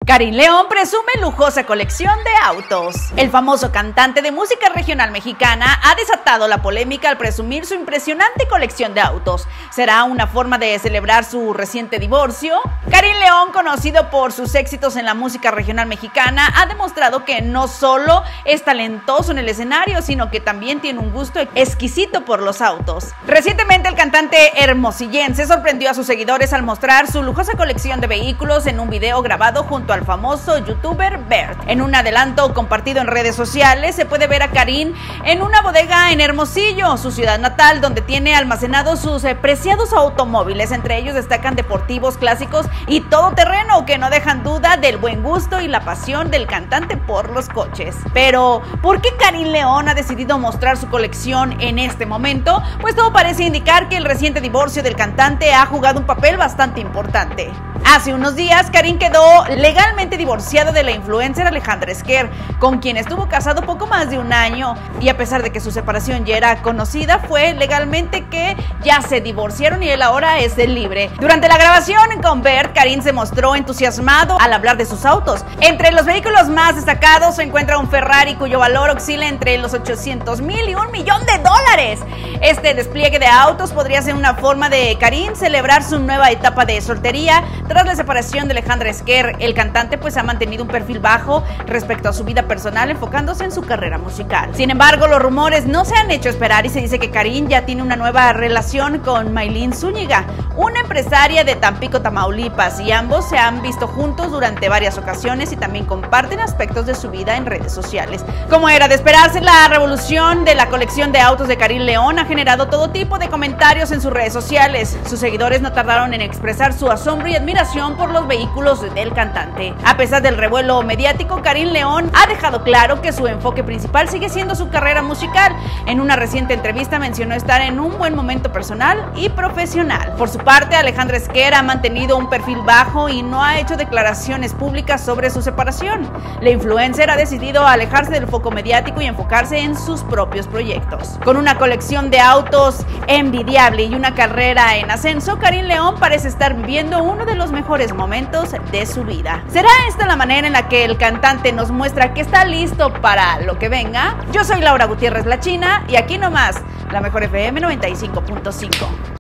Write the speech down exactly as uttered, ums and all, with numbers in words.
Karin León presume lujosa colección de autos. El famoso cantante de música regional mexicana ha desatado la polémica al presumir su impresionante colección de autos. ¿Será una forma de celebrar su reciente divorcio? Karin León, conocido por sus éxitos en la música regional mexicana, ha demostrado que no solo es talentoso en el escenario, sino que también tiene un gusto exquisito por los autos. Recientemente, el cantante hermosillense sorprendió a sus seguidores al mostrar su lujosa colección de vehículos en un video grabado junto al famoso youtuber Bert. En un adelanto compartido en redes sociales se puede ver a Karin en una bodega en Hermosillo, su ciudad natal, donde tiene almacenados sus eh, preciados automóviles. Entre ellos destacan deportivos, clásicos y todoterreno, que no dejan duda del buen gusto y la pasión del cantante por los coches. Pero, ¿por qué Karin León ha decidido mostrar su colección en este momento? Pues todo parece indicar que el reciente divorcio del cantante ha jugado un papel bastante importante. Hace unos días, Karin quedó legalmente divorciada de la influencer Alejandra Esquer, con quien estuvo casado poco más de un año, y a pesar de que su separación ya era conocida, fue legalmente que ya se divorciaron y él ahora es libre. Durante la grabación con Bert, Karin se mostró entusiasmado al hablar de sus autos. Entre los vehículos más destacados se encuentra un Ferrari cuyo valor oscila entre los ochocientos mil y un millón de dólares. Este despliegue de autos podría ser una forma de Karin celebrar su nueva etapa de soltería. Tras la separación de Alejandra Esquer, el cantante pues ha mantenido un perfil bajo respecto a su vida personal, enfocándose en su carrera musical. Sin embargo, los rumores no se han hecho esperar y se dice que Karin ya tiene una nueva relación con Maylin Zúñiga, una empresaria de Tampico, Tamaulipas, y ambos se han visto juntos durante varias ocasiones y también comparten aspectos de su vida en redes sociales. Como era de esperarse, la revolución de la colección de autos de Karin León ha generado todo tipo de comentarios en sus redes sociales. Sus seguidores no tardaron en expresar su asombro y admiración por los vehículos del cantante. A pesar del revuelo mediático, Karin León ha dejado claro que su enfoque principal sigue siendo su carrera musical. En una reciente entrevista mencionó estar en un buen momento personal y profesional. Por su parte, Alejandra Esquer ha mantenido un perfil bajo y no ha hecho declaraciones públicas sobre su separación. La influencer ha decidido alejarse del foco mediático y enfocarse en sus propios proyectos. Con una colección de autos envidiable y una carrera en ascenso, Karin León parece estar viviendo uno de los mejores momentos de su vida. ¿Será esta la manera en la que el cantante nos muestra que está listo para lo que venga? Yo soy Laura Gutiérrez La China y aquí nomás, la Mejor F M noventa y cinco punto cinco.